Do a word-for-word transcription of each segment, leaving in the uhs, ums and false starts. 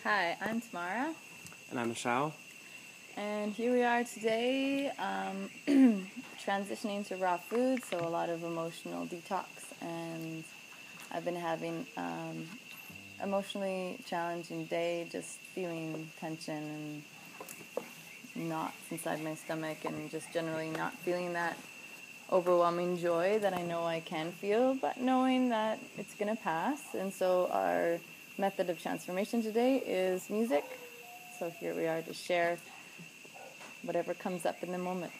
Hi, I'm Tamarah. And I'm Michelle. And here we are today, um, transitioning to raw food, so a lot of emotional detox. And I've been having um, emotionally challenging day, just feeling tension and knots inside my stomach, and just generally not feeling that overwhelming joy that I know I can feel, but knowing that it's going to pass. And so our method of transformation today is music. So here we are to share whatever comes up in the moment.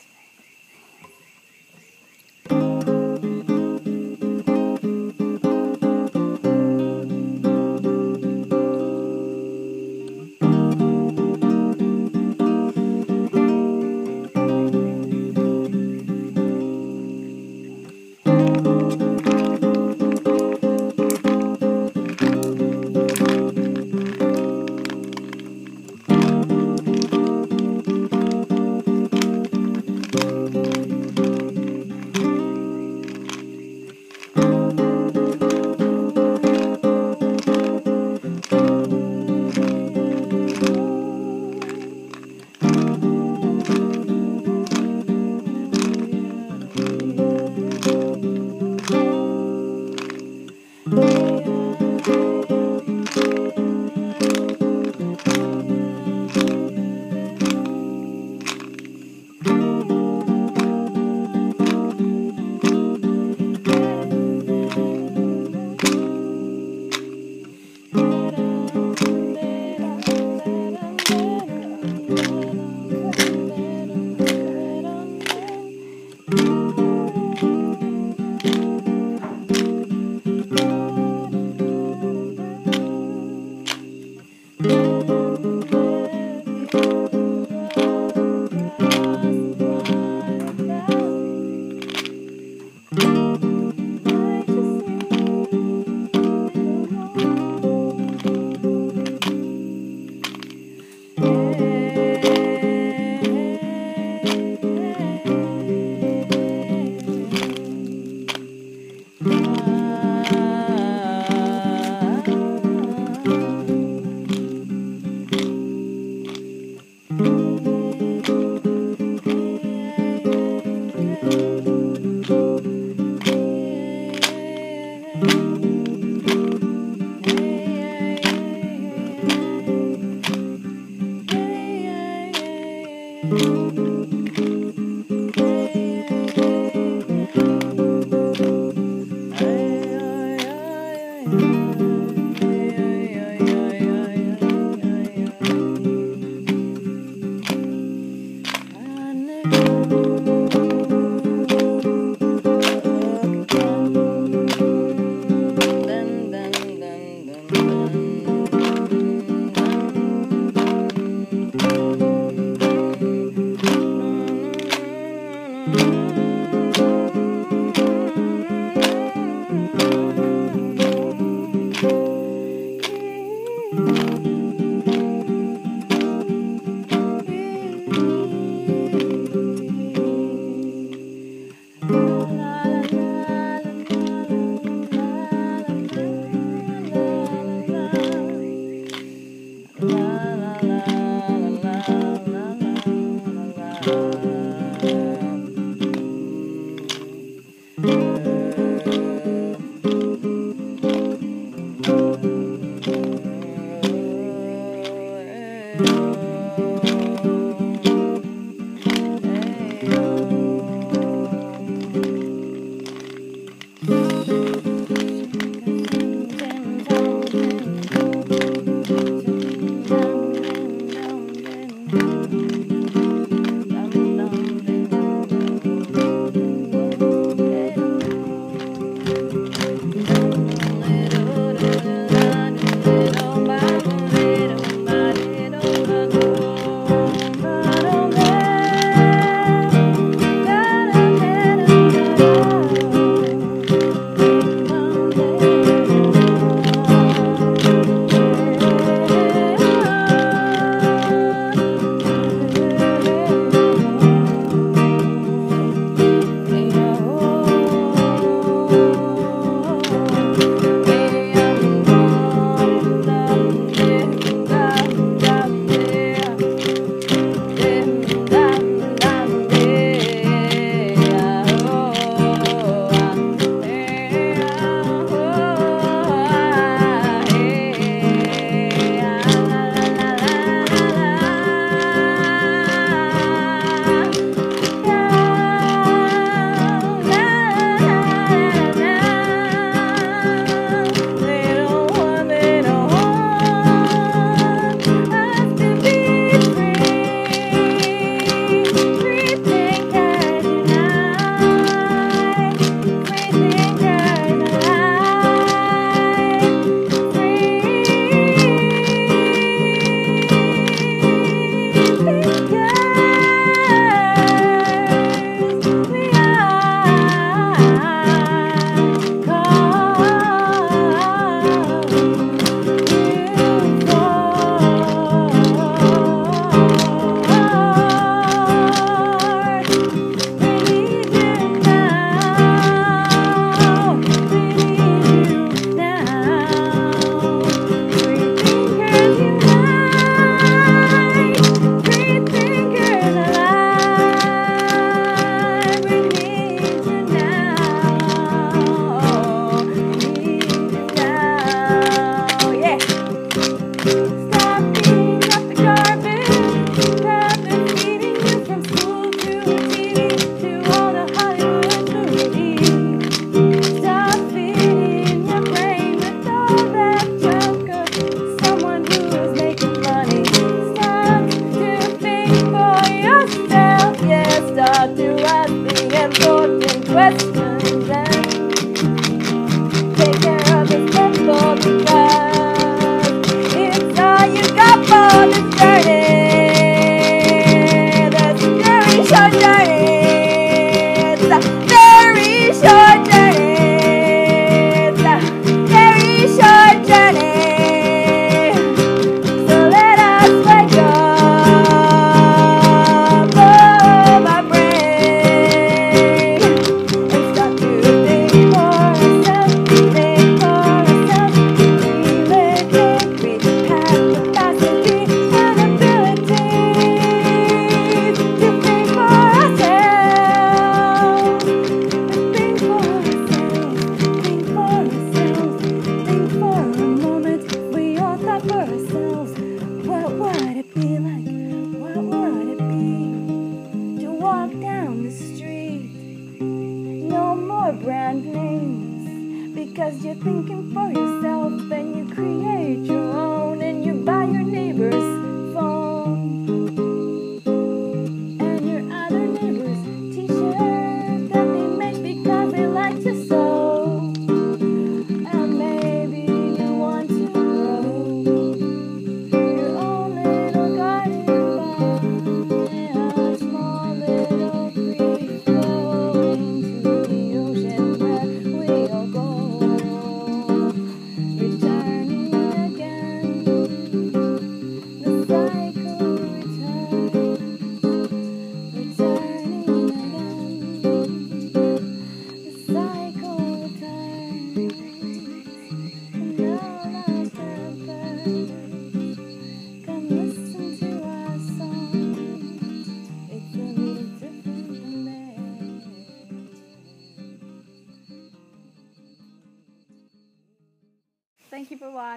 Bye.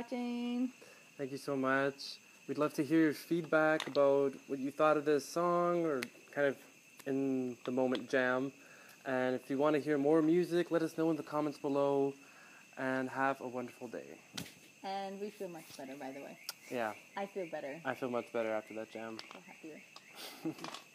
watching. Thank you so much. We'd love to hear your feedback about what you thought of this song or kind of in the moment jam. And if you want to hear more music, let us know in the comments below. And have a wonderful day. And we feel much better, by the way. Yeah. I feel better. I feel much better after that jam. So happier.